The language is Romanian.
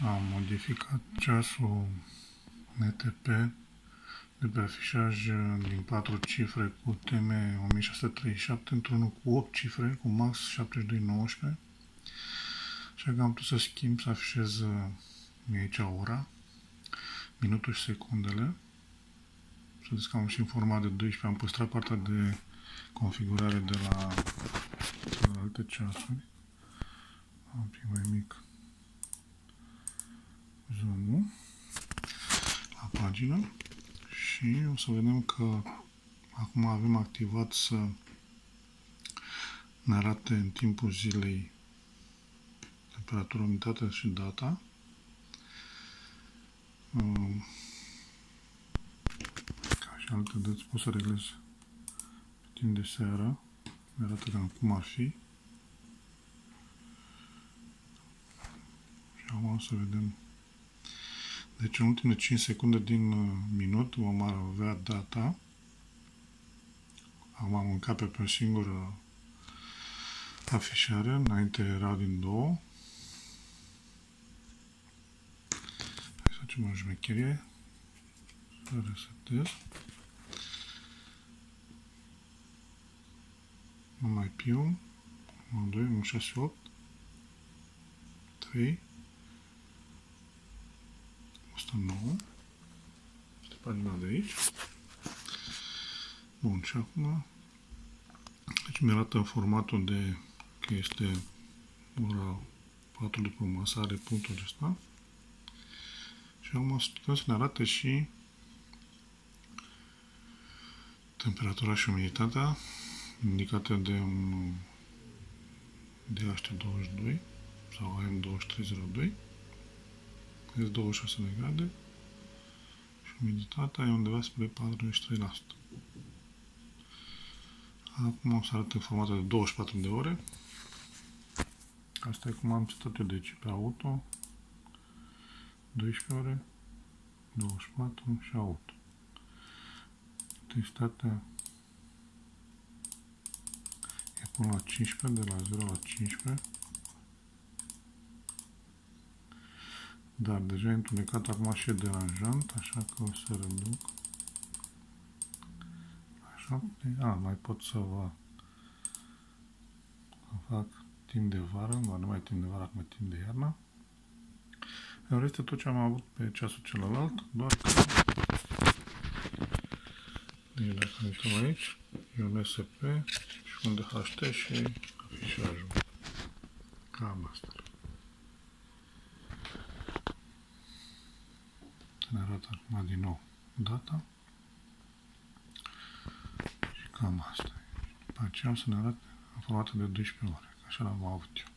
Am modificat ceasul NTP de pe afișaj din 4 cifre cu teme 1637 într-unul cu 8 cifre cu max 7219. Așa că am putut să schimb, să afișez aici ora, minutul și secundele. Să vedeți că am și în format de 12, am păstrat partea de configurare de la alte ceasuri. Am un pic mai mic zoom-ul la pagină și o să vedem că acum avem activat să ne arate în timpul zilei temperatura, umiditatea și data. Ca și alte dăți pot să reglez pe timp de seară. Ne arată cam cum ar fi. Și acum o să vedem. Deci în ultimele 5 secunde din minut vom avea data. Acum am încape pe o singură afișare, înainte erau din două. Hai să facem o șmecherie. Să resetez. Nu mai piu. 1, 2, 1, 6, 8. 3. 109. Este pagina de aici. Bun, și acum deci mi arată în formatul de că este ora 4 după masă, are punctul acesta. Și acum putem să ne arate și temperatura și umiditatea indicate de un DHT22 sau AM2302. Este 26 de grade și umiditatea e undeva spre 43%. Acum o să arăt în formatul de 24 de ore. Asta e cum am setat eu, deci pe auto 12 ore, 24 și auto. Intensitatea e până la 15, de la 0 la 15. Dar deja e întunecat acum și e deranjant, așa că o să reduc la 7. Mai pot să fac timp de vară, nu mai timp de vară, acum timp de iarnă. În rest tot ce am avut pe ceasul celălalt, doar că deci dacă ne uităm aici, e un SP și un DHT și afișajul. Cam asta. Ne arată acum din nou data și cam asta. După aceea o să ne arate în formatul de 12 ore, așa l-am avut eu.